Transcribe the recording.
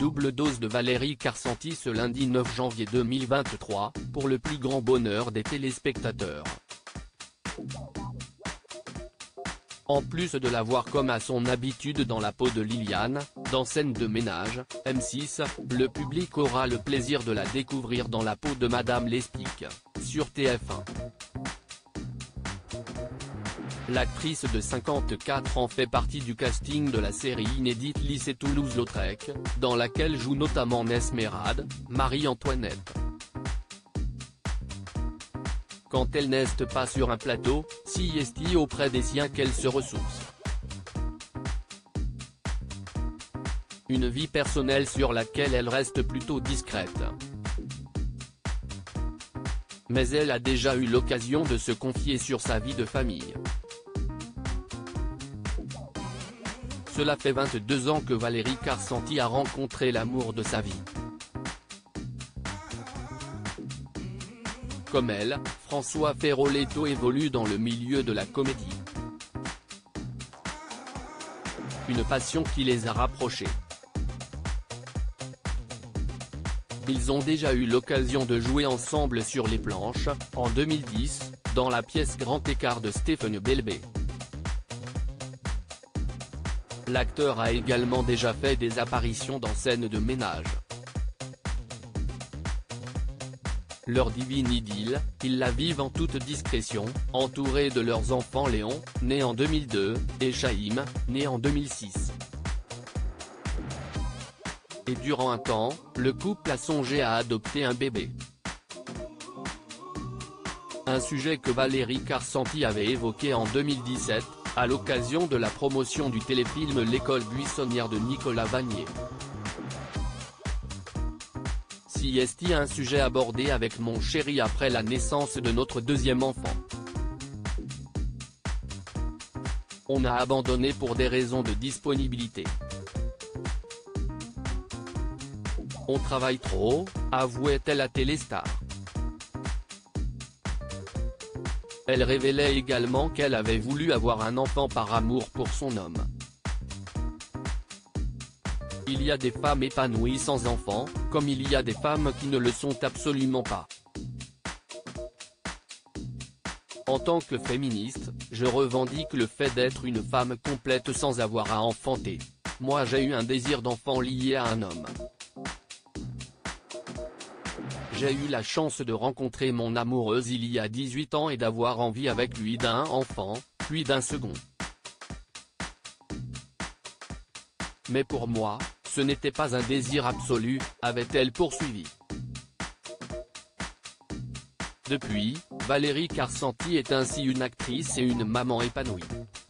double dose de Valérie Carcenti ce lundi 9 janvier 2023, pour le plus grand bonheur des téléspectateurs. En plus de la voir comme à son habitude dans la peau de Liliane, dans Scène de ménage, M6, le public aura le plaisir de la découvrir dans la peau de Madame Lespic, sur TF1. L'actrice de 54 ans fait partie du casting de la série inédite Lycée Toulouse-Lautrec, dans laquelle joue notamment Nesmérade, Marie-Antoinette. Quand elle n'est pas sur un plateau, si est auprès des siens qu'elle se ressource. Une vie personnelle sur laquelle elle reste plutôt discrète. Mais elle a déjà eu l'occasion de se confier sur sa vie de famille. Cela fait 22 ans que Valérie Carcenti a rencontré l'amour de sa vie. Comme elle, François Feroleto évolue dans le milieu de la comédie. Une passion qui les a rapprochés. Ils ont déjà eu l'occasion de jouer ensemble sur les planches, en 2010, dans la pièce Grand Écart de Stéphane Belbé. L'acteur a également déjà fait des apparitions dans Scène de ménage. Leur divine idylle, ils la vivent en toute discrétion, entourés de leurs enfants Léon, né en 2002, et Chaïm, né en 2006. Et durant un temps, le couple a songé à adopter un bébé. Un sujet que Valérie Carcenti avait évoqué en 2017, à l'occasion de la promotion du téléfilm L'école buissonnière de Nicolas Vanier. Si est un sujet abordé avec mon chéri après la naissance de notre deuxième enfant. On a abandonné pour des raisons de disponibilité. On travaille trop, avouait-elle à Téléstar. Elle révélait également qu'elle avait voulu avoir un enfant par amour pour son homme. Il y a des femmes épanouies sans enfants, comme il y a des femmes qui ne le sont absolument pas. En tant que féministe, je revendique le fait d'être une femme complète sans avoir à enfanter. Moi j'ai eu un désir d'enfant lié à un homme. J'ai eu la chance de rencontrer mon amoureuse il y a 18 ans et d'avoir envie avec lui d'un enfant, puis d'un second. Mais pour moi, ce n'était pas un désir absolu, avait-elle poursuivi. Depuis, Valérie Carcenti est ainsi une actrice et une maman épanouie.